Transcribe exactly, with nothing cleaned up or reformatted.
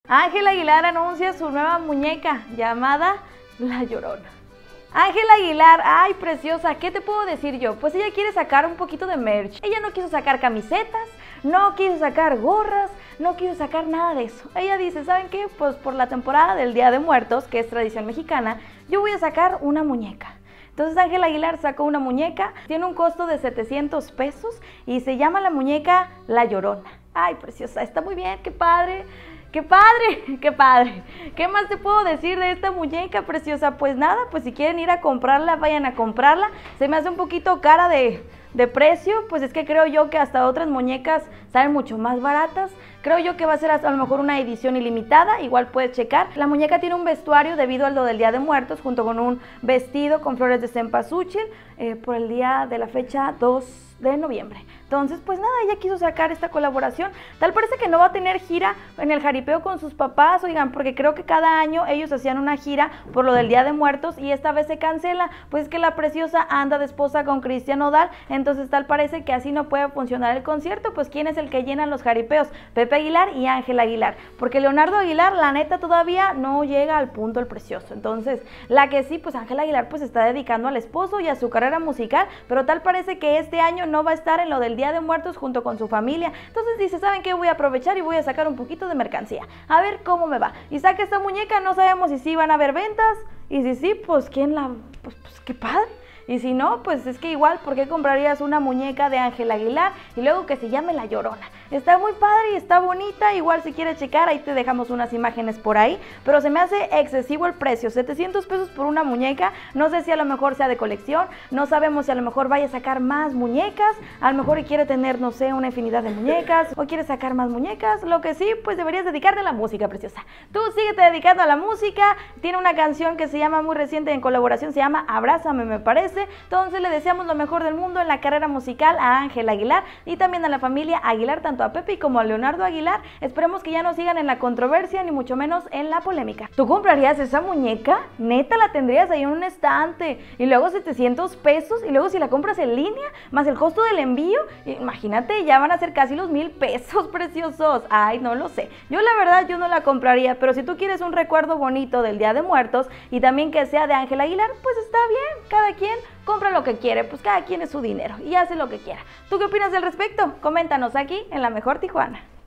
Ángel Aguilar anuncia su nueva muñeca llamada La Llorona. Ángel Aguilar, ay preciosa, ¿qué te puedo decir yo? Pues ella quiere sacar un poquito de merch. Ella no quiso sacar camisetas, no quiso sacar gorras, no quiso sacar nada de eso. Ella dice, ¿saben qué? Pues por la temporada del Día de Muertos, que es tradición mexicana, yo voy a sacar una muñeca. Entonces Ángel Aguilar sacó una muñeca, tiene un costo de setecientos pesos y se llama la muñeca La Llorona. Ay preciosa, está muy bien, qué padre. ¡Qué padre! ¡Qué padre! ¿Qué más te puedo decir de esta muñeca preciosa? Pues nada, pues si quieren ir a comprarla, vayan a comprarla. Se me hace un poquito cara de, de precio, pues es que creo yo que hasta otras muñecas salen mucho más baratas. Creo yo que va a ser hasta a lo mejor una edición ilimitada, igual puedes checar. La muñeca tiene un vestuario debido a lo del Día de Muertos, junto con un vestido con flores de cempasúchil eh, por el día de la fecha dos de noviembre. Entonces, pues nada, ella quiso sacar esta colaboración. Tal parece que no va a tener gira en el jaripeo con sus papás, oigan, porque creo que cada año ellos hacían una gira por lo del Día de Muertos y esta vez se cancela, pues es que la preciosa anda de esposa con Cristian Nodal, entonces tal parece que así no puede funcionar el concierto. Pues ¿quién es el que llena los jaripeos? Pepe Aguilar y Ángel Aguilar, porque Leonardo Aguilar, la neta, todavía no llega al punto el precioso. Entonces, la que sí, pues Ángel Aguilar pues está dedicando al esposo y a su carrera musical, pero tal parece que este año no va a estar en lo del Día de Muertos junto con su familia. Entonces dice, ¿saben qué? Voy a aprovechar y voy a sacar un poquito de mercancía, a ver cómo me va. Y saca esta muñeca, no sabemos si sí van a haber ventas, y si sí, pues quién la... pues, pues qué padre. Y si no, pues es que igual, ¿por qué comprarías una muñeca de Ángel Aguilar y luego que se llame La Llorona? Está muy padre y está bonita, igual si quieres checar, ahí te dejamos unas imágenes por ahí, pero se me hace excesivo el precio, setecientos pesos por una muñeca. No sé si a lo mejor sea de colección, no sabemos si a lo mejor vaya a sacar más muñecas, a lo mejor quiere tener, no sé, una infinidad de muñecas, o quiere sacar más muñecas. Lo que sí, pues deberías dedicarte a la música, preciosa. Tú síguete dedicando a la música, tiene una canción que se llama muy reciente en colaboración, se llama Abrázame, me parece. Entonces le deseamos lo mejor del mundo en la carrera musical a Ángel Aguilar y también a la familia Aguilar, tanto a Pepe como a Leonardo Aguilar. Esperemos que ya no sigan en la controversia ni mucho menos en la polémica. ¿Tú comprarías esa muñeca? Neta, la tendrías ahí en un estante y luego setecientos pesos y luego si la compras en línea más el costo del envío, imagínate, ya van a ser casi los mil pesos, preciosos. Ay, no lo sé, yo la verdad yo no la compraría, pero si tú quieres un recuerdo bonito del Día de Muertos y también que sea de Ángel Aguilar, pues está bien, cada quien compra lo que quiere, pues cada quien es su dinero y hace lo que quiera. ¿Tú qué opinas al respecto? Coméntanos aquí en La Mejor Tijuana.